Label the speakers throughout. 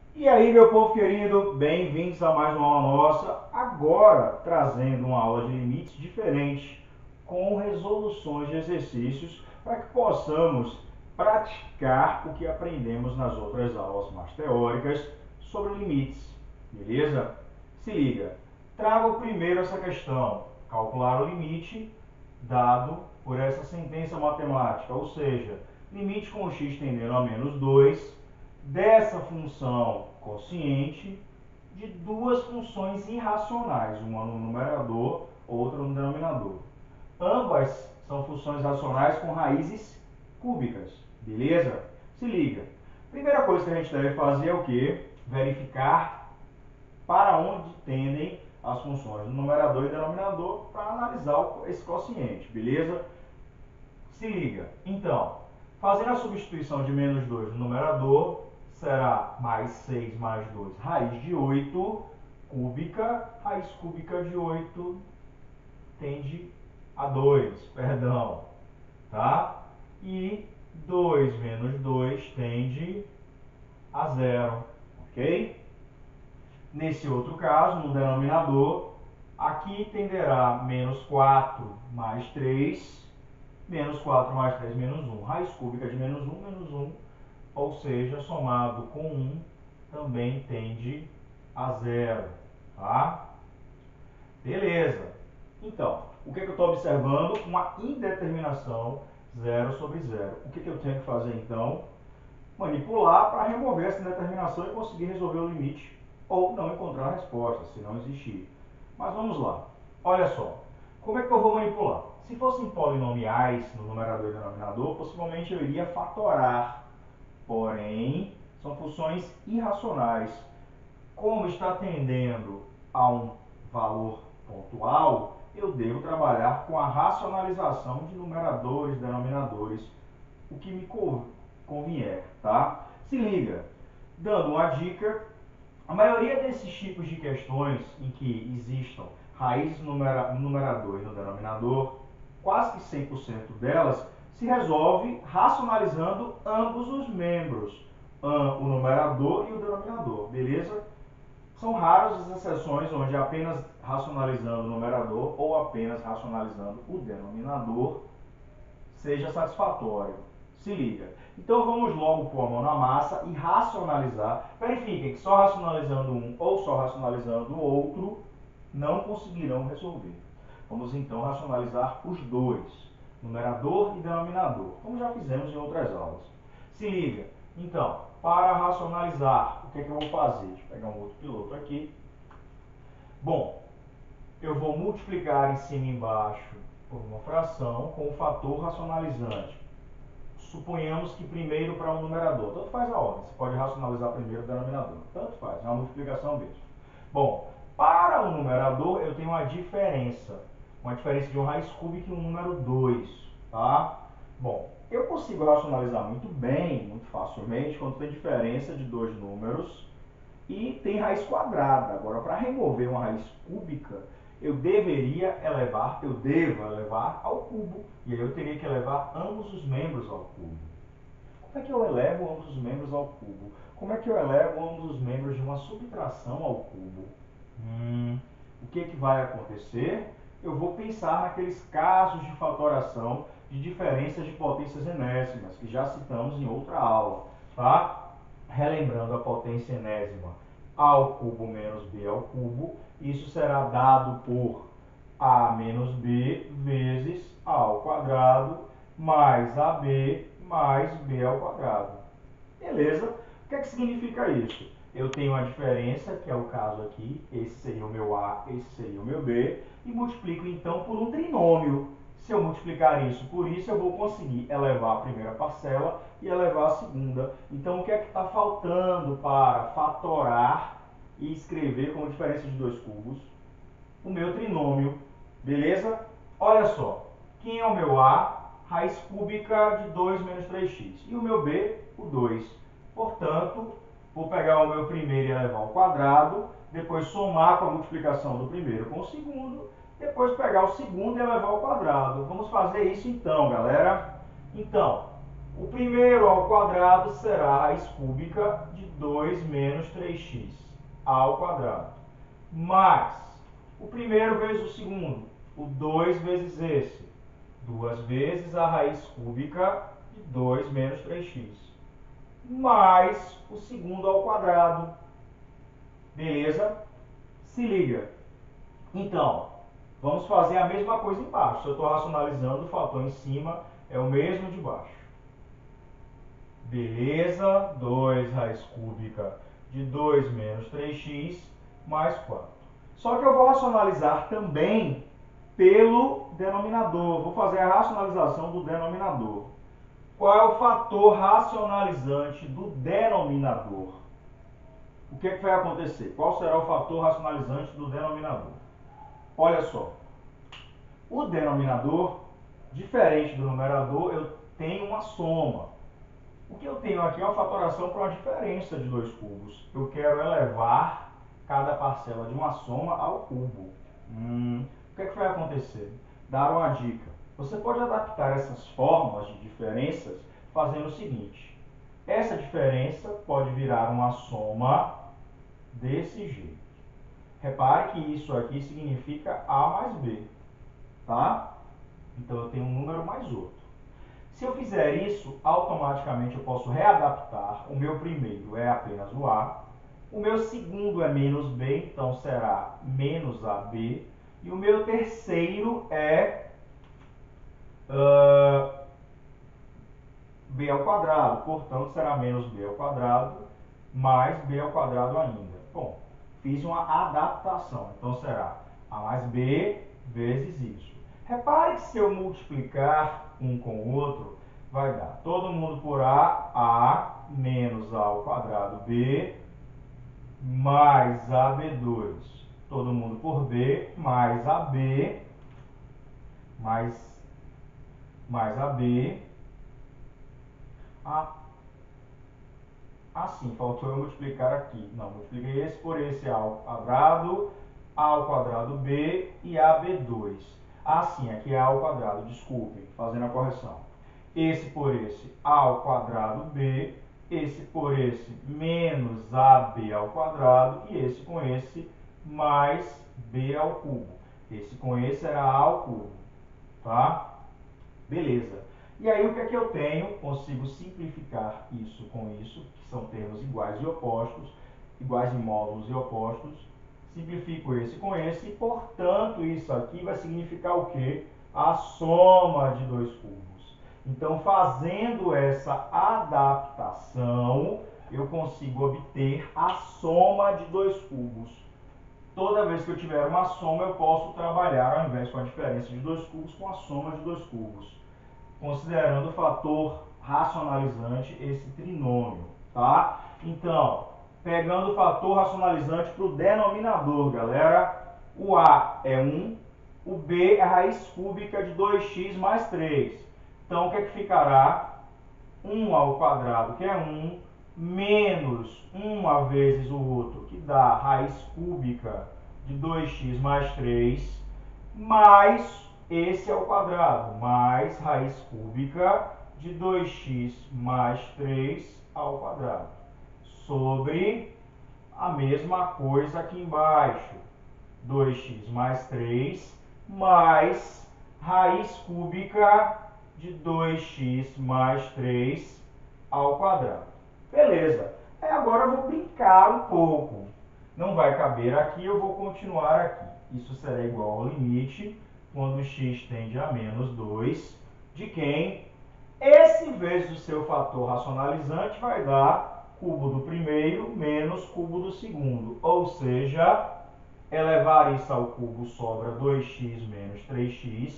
Speaker 1: E aí, meu povo querido, bem-vindos a mais uma aula nossa, agora trazendo uma aula de limites diferente, com resoluções de exercícios, para que possamos praticar o que aprendemos nas outras aulas mais teóricas sobre limites, beleza? Se liga, trago primeiro essa questão, calcular o limite dado por essa sentença matemática, ou seja, limite com x tendendo a menos 2 dessa função quociente de duas funções irracionais, uma no numerador, outra no denominador. Ambas são funções racionais com raízes cúbicas, beleza? Se liga. Primeira coisa que a gente deve fazer é o quê? Verificar para onde tendem as funções do numerador e denominador para analisar esse quociente, beleza? Se liga. Então, fazendo a substituição de menos 2 no numerador, será mais 6 mais 2, raiz de 8 cúbica. Raiz cúbica de 8 tende a 2, perdão, tá? E 2 menos 2 tende a 0, ok? Nesse outro caso, no denominador, aqui tenderá menos 4 mais 3, menos 4 mais 3, menos 1. Raiz cúbica de menos 1, ou seja, somado com 1, também tende a 0. Tá? Beleza. Então, o que eu estou observando? Uma indeterminação 0 sobre 0. O que eu tenho que fazer, então? Manipular para remover essa indeterminação e conseguir resolver o limite ou não encontrar a resposta, se não existir. Mas vamos lá. Olha só. Como é que eu vou manipular? Se fossem polinomiais no numerador e denominador, possivelmente eu iria fatorar. Porém, são funções irracionais. Como está tendendo a um valor pontual, eu devo trabalhar com a racionalização de numeradores e denominadores, o que me convier, tá? Se liga, dando uma dica, a maioria desses tipos de questões em que existam raízes no numerador e no denominador, quase que 100% delas se resolve racionalizando ambos os membros, o numerador e o denominador, beleza? São raras as exceções onde apenas racionalizando o numerador ou apenas racionalizando o denominador seja satisfatório. Se liga. Então vamos logo pôr a mão na massa e racionalizar. Verifiquem que só racionalizando um ou só racionalizando o outro não conseguirão resolver. Vamos então racionalizar os dois, numerador e denominador, como já fizemos em outras aulas. Se liga. Então, para racionalizar, o que é que eu vou fazer? Deixa eu pegar um outro piloto aqui. Bom, eu vou multiplicar em cima e embaixo por uma fração com o fator racionalizante. Suponhamos que primeiro para um numerador. Tanto faz a ordem. Você pode racionalizar primeiro o denominador. Tanto faz. É uma multiplicação mesmo. Bom, para o numerador eu tenho uma diferença. Uma diferença de uma raiz cúbica e um número 2. Tá? Bom, eu consigo racionalizar muito bem, muito facilmente, quando tem diferença de dois números e tem raiz quadrada. Agora, para remover uma raiz cúbica, eu devo elevar ao cubo. E aí eu teria que elevar ambos os membros ao cubo. Como é que eu elevo ambos os membros ao cubo? Como é que eu elevo ambos os membros de uma subtração ao cubo? O que vai acontecer? Eu vou pensar naqueles casos de fatoração de diferenças de potências enésimas, que já citamos em outra aula. Tá? Relembrando a potência enésima ao cubo menos b ao cubo, isso será dado por a menos b vezes a ao quadrado mais ab mais b ao quadrado. Beleza? O que é que significa isso? Eu tenho a diferença, que é o caso aqui, esse seria o meu a, esse seria o meu b, e multiplico então por um trinômio. Se eu multiplicar isso por isso, eu vou conseguir elevar a primeira parcela e elevar a segunda. Então, o que é que está faltando para fatorar e escrever como diferença de dois cubos? O meu trinômio, beleza? Olha só, quem é o meu a? Raiz cúbica de 2 menos 3x. E o meu b? O 2. Portanto, vou pegar o meu primeiro e elevar ao quadrado, depois somar com a multiplicação do primeiro com o segundo, depois pegar o segundo e elevar ao quadrado. Vamos fazer isso então, galera. Então, O primeiro ao quadrado será a raiz cúbica de 2 menos 3x ao quadrado. Mais o primeiro vezes o segundo, o 2 vezes esse. 2 vezes a raiz cúbica de 2 menos 3x. Mais o segundo ao quadrado. Beleza? Se liga. Então, vamos fazer a mesma coisa embaixo. Se eu estou racionalizando, o fator em cima é o mesmo de baixo. Beleza? 2 raiz cúbica de 2 menos 3x mais 4. Só que eu vou racionalizar também pelo denominador. Vou fazer a racionalização do denominador. Qual é o fator racionalizante do denominador? O que vai acontecer? Qual será o fator racionalizante do denominador? Olha só. O denominador, diferente do numerador, eu tenho uma soma. O que eu tenho aqui é uma fatoração para uma diferença de 2 cubos. Eu quero elevar cada parcela de uma soma ao cubo. O que vai acontecer? Dar uma dica. Você pode adaptar essas fórmulas de diferenças fazendo o seguinte. Essa diferença pode virar uma soma desse jeito. Repare que isso aqui significa A mais B. Tá? Então eu tenho um número mais outro. Se eu fizer isso, automaticamente eu posso readaptar. O meu primeiro é apenas o A. O meu segundo é menos B, então será menos AB. E o meu terceiro é B ao quadrado. Portanto, será menos B ao quadrado mais B ao quadrado ainda. Bom, fiz uma adaptação. Então será A mais B vezes isso. Repare que se eu multiplicar um com o outro, vai dar todo mundo por A menos A ao quadrado B, mais AB2. Todo mundo por B, mais AB, mais AB. Sim, faltou eu multiplicar aqui. Não, multipliquei esse por esse A ao quadrado B e AB2. Sim, aqui é A ao quadrado, desculpem, fazendo a correção. Esse por esse A ao quadrado B, esse por esse menos AB ao quadrado e esse com esse mais B ao cubo. Esse com esse era A ao cubo, tá? Beleza. E aí o que é que eu tenho? Consigo simplificar isso com isso, que são termos iguais e opostos, iguais em módulos e opostos. Simplifico esse com esse e, portanto, isso aqui vai significar o quê? A soma de 2 cubos. Então, fazendo essa adaptação, eu consigo obter a soma de 2 cubos. Toda vez que eu tiver uma soma, eu posso trabalhar, ao invés com a diferença de 2 cubos, com a soma de 2 cubos. Considerando o fator racionalizante, esse trinômio, tá? Então, pegando o fator racionalizante para o denominador, galera, o A é 1, o B é a raiz cúbica de 2x mais 3. Então, o que é que ficará? 1 ao quadrado, que é 1, menos 1 vezes o outro, que dá raiz cúbica de 2x mais 3, mais esse ao quadrado, mais raiz cúbica de 2x mais 3 ao quadrado, sobre a mesma coisa aqui embaixo, 2x mais 3, mais raiz cúbica de 2x mais 3 ao quadrado. Beleza. Agora eu vou brincar um pouco. Não vai caber aqui, eu vou continuar aqui. Isso será igual ao limite, quando x tende a menos 2, de quem? Esse vezes o seu fator racionalizante vai dar cubo do primeiro menos cubo do segundo. Ou seja, elevar isso ao cubo sobra 2x menos 3x,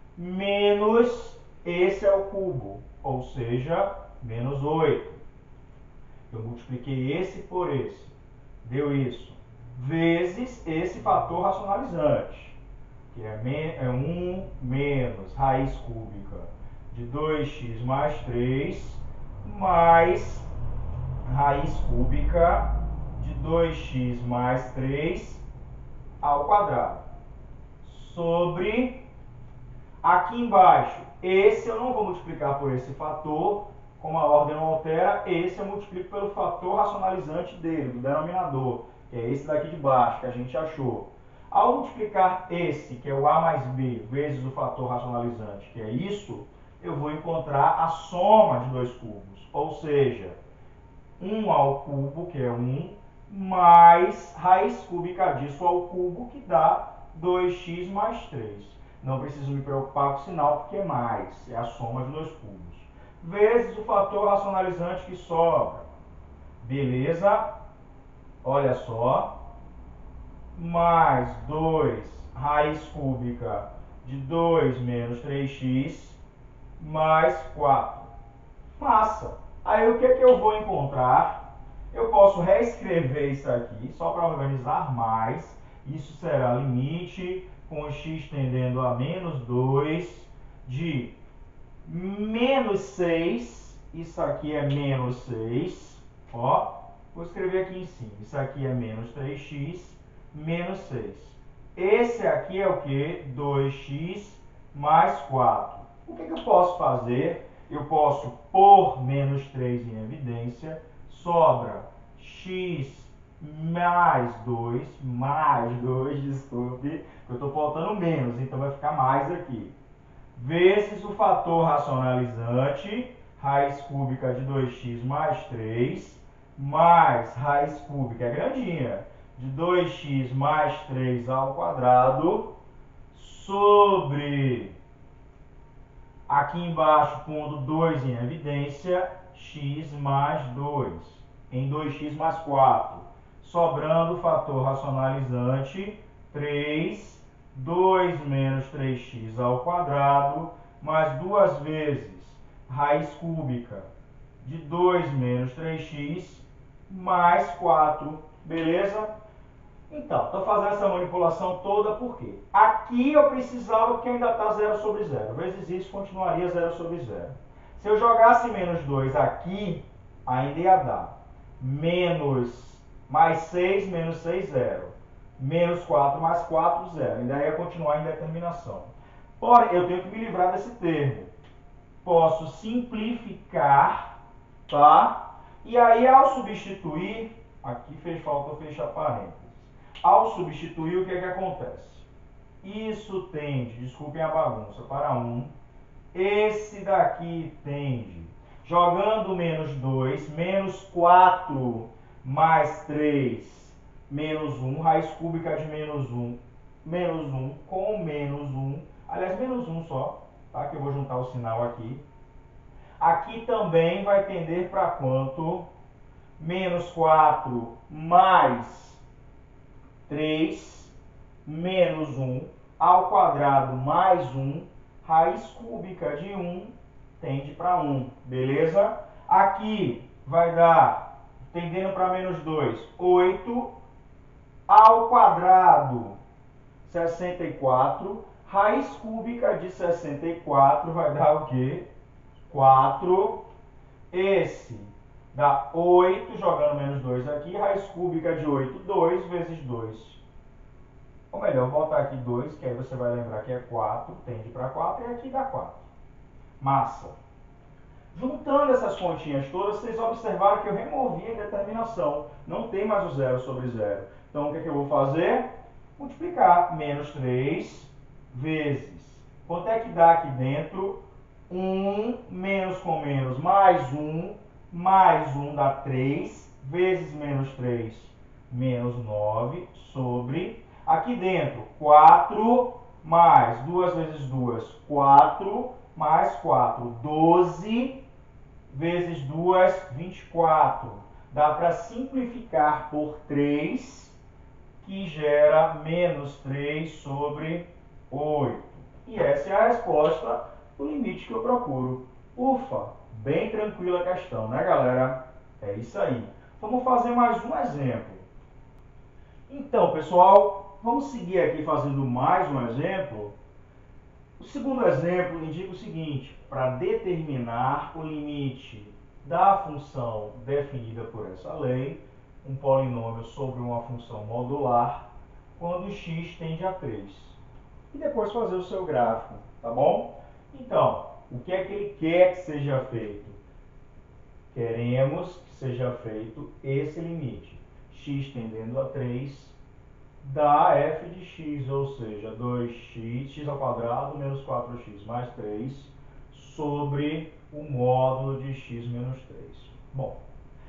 Speaker 1: menos esse ao cubo, ou seja, menos 8. Eu multipliquei esse por esse, deu isso, vezes esse fator racionalizante, que é 1 menos raiz cúbica de 2x mais 3, mais raiz cúbica de 2x mais 3 ao quadrado, sobre aqui embaixo. Esse eu não vou multiplicar por esse fator, como a ordem não altera, esse eu multiplico pelo fator racionalizante dele, do denominador, que é esse daqui de baixo, que a gente achou. Ao multiplicar esse, que é o A mais B, vezes o fator racionalizante, que é isso, eu vou encontrar a soma de dois cubos. Ou seja, 1 ao cubo, que é 1, mais raiz cúbica disso ao cubo, que dá 2x mais 3. Não preciso me preocupar com o sinal, porque é mais, é a soma de dois cubos. Vezes o fator racionalizante que sobra. Beleza? Olha só. Mais 2 raiz cúbica de 2 menos 3x mais 4. Massa! Aí o que é que eu vou encontrar? Eu posso reescrever isso aqui, só para organizar mais. Isso será limite com x tendendo a menos 2 de menos 6. Isso aqui é menos 6. Ó, vou escrever aqui em cima. Isso aqui é menos 3x menos 6. Esse aqui é o que? 2x mais 4. O que eu posso fazer? Eu posso pôr menos 3 em evidência. Sobra x mais 2, desculpe, eu estou faltando menos, então vai ficar mais aqui. Vezes o fator racionalizante, raiz cúbica de 2x mais 3, mais raiz cúbica, é grandinha, de 2x mais 3 ao quadrado, sobre, aqui embaixo, pondo 2 em evidência, x mais 2, em 2x mais 4, sobrando o fator racionalizante, 3, 2 menos 3x ao quadrado, mais duas vezes raiz cúbica de 2 menos 3x, mais 4, beleza? Então, estou fazendo essa manipulação toda porque aqui eu precisava que ainda está 0 sobre 0. Vezes isso continuaria 0 sobre 0. Se eu jogasse menos 2 aqui, ainda ia dar menos mais 6, menos 6, 0. Menos 4 mais 4, 0. Ainda ia continuar em determinação. Porém, eu tenho que me livrar desse termo. Posso simplificar, tá? E aí, ao substituir, aqui fez falta eu fechar parênteses. Ao substituir, o que é que acontece? Isso tende, desculpem a bagunça, para 1. Esse daqui tende, jogando menos 2, menos 4 mais 3, menos 1, raiz cúbica de menos 1 com menos 1, aliás, menos 1 só, tá? Que eu vou juntar o sinal aqui. Aqui também vai tender para quanto? Menos 4 mais 3 menos 1 ao quadrado mais 1, raiz cúbica de 1 tende para 1, beleza? Aqui vai dar, tendendo para menos 2, 8 ao quadrado 64, raiz cúbica de 64 vai dar o quê? 4. Esse dá 8, jogando menos 2 aqui, raiz cúbica de 8, 2 vezes 2. Ou melhor, vou botar aqui 2, que aí você vai lembrar que é 4, tende para 4, e aqui dá 4. Massa. Juntando essas continhas todas, vocês observaram que eu removi a indeterminação. Não tem mais o 0 sobre 0. Então, o que é que eu vou fazer? Multiplicar menos 3 vezes. Quanto é que dá aqui dentro? 1 menos com menos mais 1 dá 3, vezes menos 3, menos 9, sobre, aqui dentro, 4, mais 2 vezes 2, 4, mais 4, 12, vezes 2, 24. Dá para simplificar por 3, que gera menos 3 sobre 8. E essa é a resposta do limite que eu procuro. Ufa, bem tranquila a questão, né, galera? É isso aí. Vamos fazer mais um exemplo. Então, pessoal, vamos seguir aqui fazendo mais um exemplo. O segundo exemplo indica o seguinte: para determinar o limite da função definida por essa lei, um polinômio sobre uma função modular, quando x tende a 3. E depois fazer o seu gráfico, tá bom? Então, o que é que ele quer que seja feito? Queremos que seja feito esse limite. X tendendo a 3 dá f de x, ou seja, 2x, x ao quadrado menos 4x mais 3 sobre o módulo de x menos 3. Bom,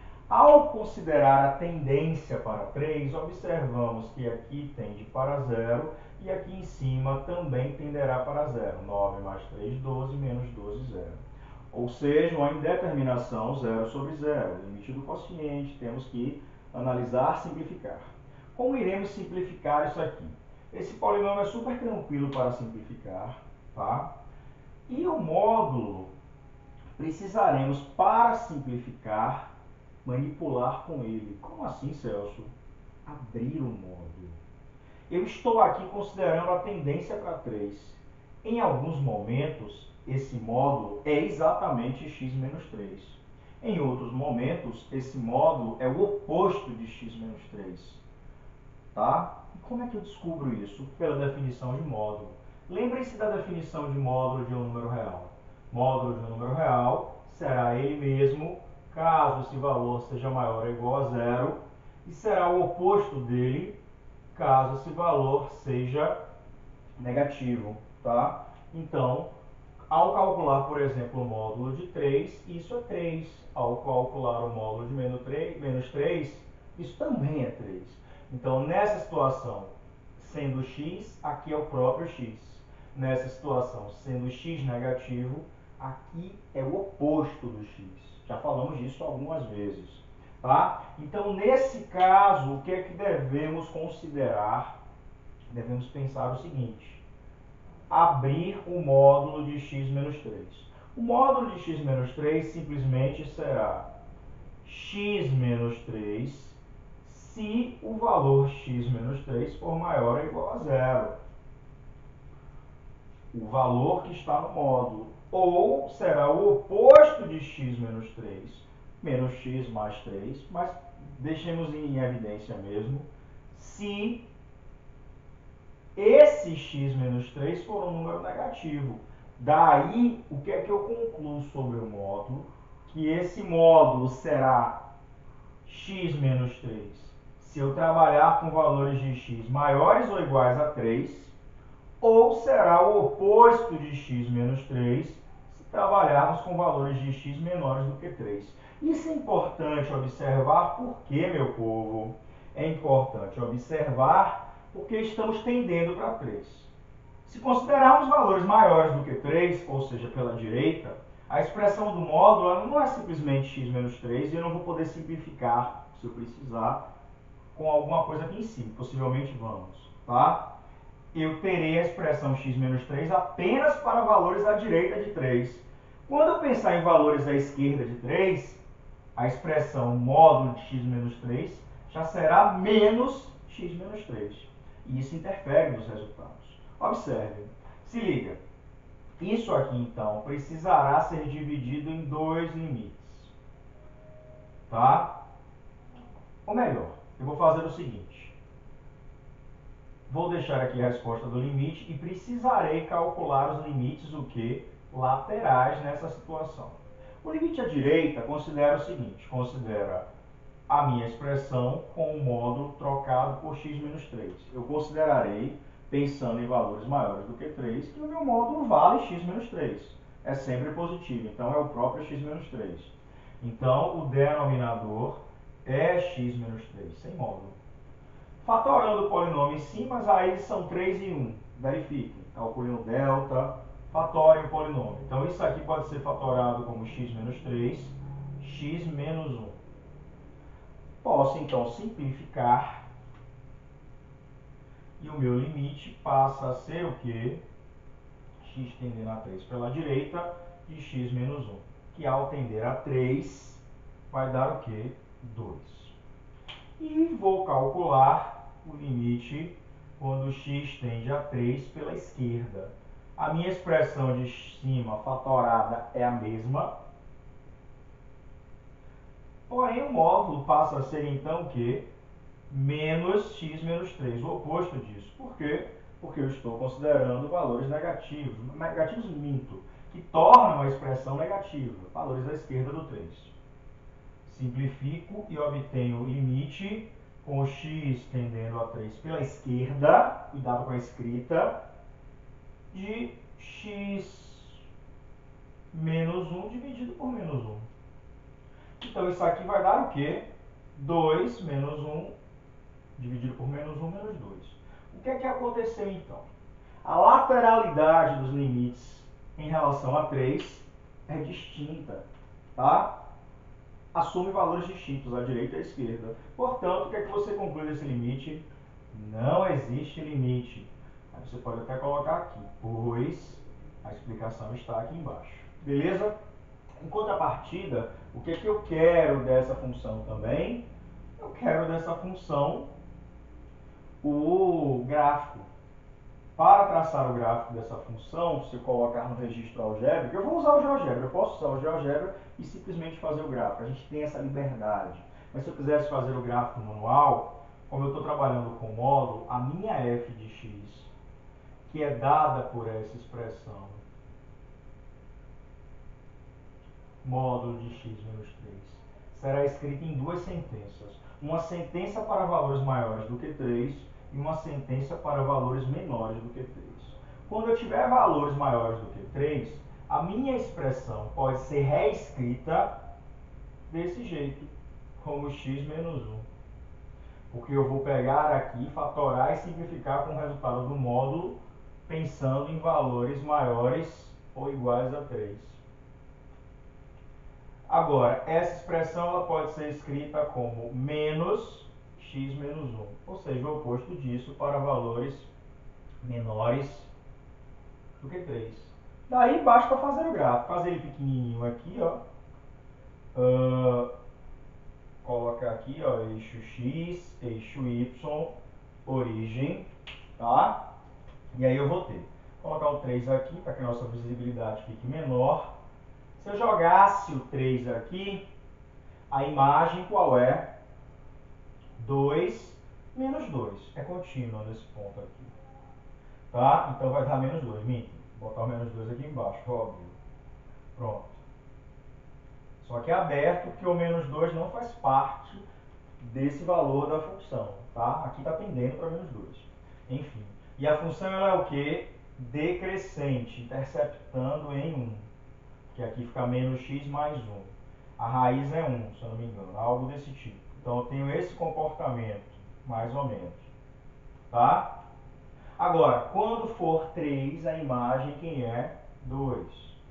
Speaker 1: ao considerar a tendência para 3, observamos que aqui tende para 0 e aqui em cima também tenderá para 0. 9 mais 3, 12, menos 12, 0. Ou seja, uma indeterminação 0 sobre 0. Limite do quociente, temos que analisar, simplificar. Como iremos simplificar isso aqui? Esse polinômio é super tranquilo para simplificar, tá? E o módulo, precisaremos, para simplificar, manipular com ele. Como assim, Celso? Abrir o módulo. Eu estou aqui considerando a tendência para 3. Em alguns momentos, esse módulo é exatamente x menos 3. Em outros momentos, esse módulo é o oposto de x menos 3. Tá? E como é que eu descubro isso? Pela definição de módulo. Lembre-se da definição de módulo de um número real. Módulo de um número real será ele mesmo, caso esse valor seja maior ou igual a 0, e será o oposto dele, caso esse valor seja negativo. Tá? Então, ao calcular, por exemplo, o módulo de 3, isso é 3. Ao calcular o módulo de menos 3, isso também é 3. Então, nessa situação, sendo x, aqui é o próprio x. Nessa situação, sendo x negativo, aqui é o oposto do x. Já falamos disso algumas vezes. Tá? Então, nesse caso, o que é que devemos considerar? Devemos pensar o seguinte: abrir o módulo de x menos 3. O módulo de x menos 3 simplesmente será x menos 3 se o valor x menos 3 for maior ou igual a 0. O valor que está no módulo. Ou será o oposto de x menos 3, menos x mais 3, mas deixemos em evidência mesmo, se esse x menos 3 for um número negativo. Daí, o que é que eu concluo sobre o módulo? Que esse módulo será x menos 3 se eu trabalhar com valores de x maiores ou iguais a 3, ou será o oposto de x menos 3 se trabalharmos com valores de x menores do que 3. Isso é importante observar porque, meu povo, é importante observar porque estamos tendendo para 3. Se considerarmos valores maiores do que 3, ou seja, pela direita, a expressão do módulo ela não é simplesmente x menos 3 e eu não vou poder simplificar, se eu precisar, com alguma coisa aqui em cima. Possivelmente vamos, tá? Eu terei a expressão x menos 3 apenas para valores à direita de 3. Quando eu pensar em valores à esquerda de 3, a expressão módulo de x menos 3 já será menos x menos 3. E isso interfere nos resultados. Observe, se liga. Isso aqui, então, precisará ser dividido em dois limites. Tá? Ou melhor, eu vou fazer o seguinte. Vou deixar aqui a resposta do limite e precisarei calcular os limites o quê? Laterais nessa situação. O limite à direita considera o seguinte, considera a minha expressão com o módulo trocado por x menos 3. Eu considerarei, pensando em valores maiores do que 3, que o meu módulo vale x menos 3. É sempre positivo, então é o próprio x menos 3. Então, o denominador é x menos 3, sem módulo. Fatorando o polinômio em si, mas aí são 3 e 1. Verifiquem. Calculem o delta, fatorem o polinômio. Então, isso aqui pode ser fatorado como x menos 3, x menos 1. Posso, então, simplificar. E o meu limite passa a ser o quê? X tendendo a 3 pela direita de x menos 1. Que ao tender a 3, vai dar o quê? 2. E vou calcular o limite quando x tende a 3 pela esquerda. A minha expressão de cima fatorada é a mesma. Porém, o módulo passa a ser então o quê? Menos x menos 3, o oposto disso. Por quê? Porque eu estou considerando valores negativos, minto, que tornam a expressão negativa, valores à esquerda do 3. Simplifico e obtenho o limite com o x tendendo a 3 pela esquerda, cuidado com a escrita, de x menos 1 dividido por menos 1. Então, isso aqui vai dar o quê? 2 menos 1 dividido por menos 1 menos 2. O que é que aconteceu, então? A lateralidade dos limites em relação a 3 é distinta, tá? Assume valores distintos, à direita e à esquerda. Portanto, o que é que você conclui desse limite? Não existe limite. Aí você pode até colocar aqui, pois a explicação está aqui embaixo. Beleza? Em contrapartida, o que é que eu quero dessa função também? Eu quero dessa função o gráfico. Para traçar o gráfico dessa função, se eu colocar no registro algébrico, eu vou usar o GeoGebra. Eu posso usar o GeoGebra e simplesmente fazer o gráfico. A gente tem essa liberdade. Mas se eu quisesse fazer o gráfico manual, como eu estou trabalhando com módulo, a minha f de x, que é dada por essa expressão, módulo de x menos 3, será escrita em duas sentenças. Uma sentença para valores maiores do que 3 e uma sentença para valores menores do que 3. Quando eu tiver valores maiores do que 3, a minha expressão pode ser reescrita desse jeito, como x menos 1. Porque eu vou pegar aqui, fatorar e simplificar com o resultado do módulo, pensando em valores maiores ou iguais a 3. Agora, essa expressão ela pode ser escrita como menos x menos 1, ou seja, o oposto disso para valores menores do que 3. Daí basta fazer o gráfico, fazer ele pequenininho aqui, ó. Colocar aqui, ó, eixo x, eixo y, origem, tá? E aí eu vou ter, colocar o 3 aqui para que a nossa visibilidade fique menor. Se eu jogasse o 3 aqui, a imagem qual é? 2 menos 2. É contínua nesse ponto aqui. Tá? Então vai dar menos 2. Minto. Vou botar o menos 2 aqui embaixo, óbvio. Pronto. Só que é aberto porque o menos 2 não faz parte desse valor da função. Tá? Aqui está pendendo para menos 2. Enfim. E a função ela é o quê? Decrescente, interceptando em 1. Que aqui fica menos x mais 1. A raiz é 1, se eu não me engano. Algo desse tipo. Então eu tenho esse comportamento, mais ou menos. Tá? Agora, quando for 3, a imagem quem é? 2.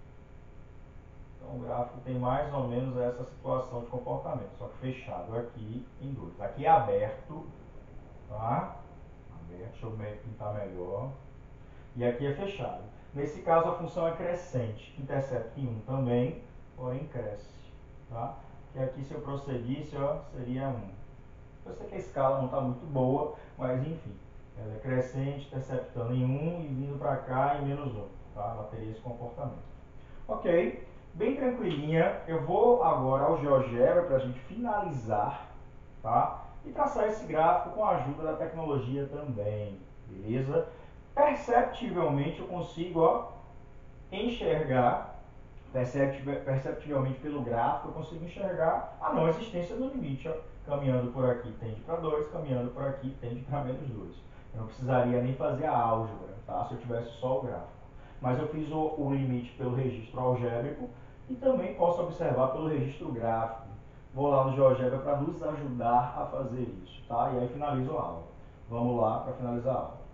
Speaker 1: Então o gráfico tem mais ou menos essa situação de comportamento, só que fechado aqui em 2. Aqui é aberto, tá? Aberto, deixa eu pintar melhor. E aqui é fechado. Nesse caso a função é crescente, intercepta em 1 também, porém cresce. Tá? Que aqui se eu prosseguisse, ó, seria 1. Eu sei que a escala não está muito boa, mas enfim. Ela é crescente, interceptando em 1 e vindo para cá em menos 1. Tá? Ela teria esse comportamento. Ok, bem tranquilinha. Eu vou agora ao GeoGebra para a gente finalizar, tá? E traçar esse gráfico com a ajuda da tecnologia também, beleza? Perceptivelmente eu consigo, ó, enxergar, perceptivelmente pelo gráfico, eu consigo enxergar a não existência do limite. Ó. Caminhando por aqui tende para 2, caminhando por aqui tende para menos 2. Eu não precisaria nem fazer a álgebra, tá? Se eu tivesse só o gráfico. Mas eu fiz o limite pelo registro algébrico e também posso observar pelo registro gráfico. Vou lá no GeoGebra para nos ajudar a fazer isso, tá? E aí finalizo a aula. Vamos lá para finalizar a aula.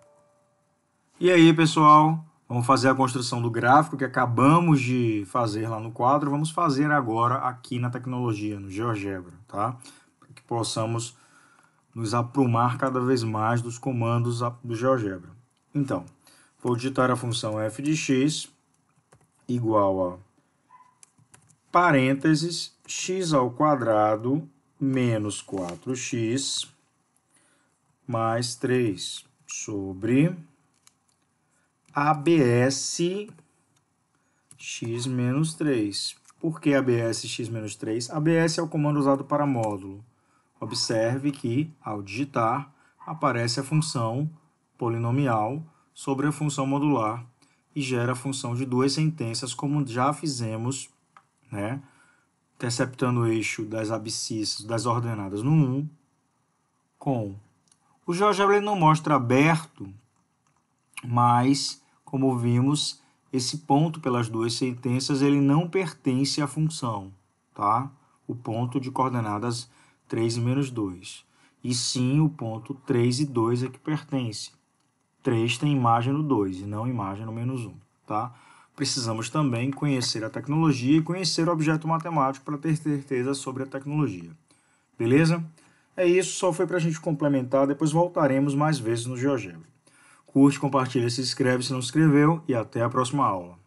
Speaker 1: E aí, pessoal? Vamos fazer a construção do gráfico que acabamos de fazer lá no quadro. Vamos fazer agora aqui na tecnologia, no GeoGebra, tá? Para que possamos nos aprumar cada vez mais dos comandos do GeoGebra. Então, vou digitar a função f de x igual a parênteses x ao quadrado menos 4x mais 3 sobre ABS x menos 3. Por que ABS x menos 3? ABS é o comando usado para módulo. Observe que, ao digitar, aparece a função polinomial sobre a função modular e gera a função de duas sentenças, como já fizemos, né, interceptando o eixo das abscissas das ordenadas no 1, com o GeoGebra ele não mostra aberto, mas, como vimos, esse ponto pelas duas sentenças ele não pertence à função, tá? O ponto de coordenadas 3 e menos 2. E sim, o ponto 3 e 2 é que pertence. 3 tem imagem no 2 e não imagem no menos 1, tá? Precisamos também conhecer a tecnologia e conhecer o objeto matemático para ter certeza sobre a tecnologia. Beleza? É isso, só foi para a gente complementar, depois voltaremos mais vezes no GeoGebra. Curte, compartilha, se inscreve se não se inscreveu e até a próxima aula.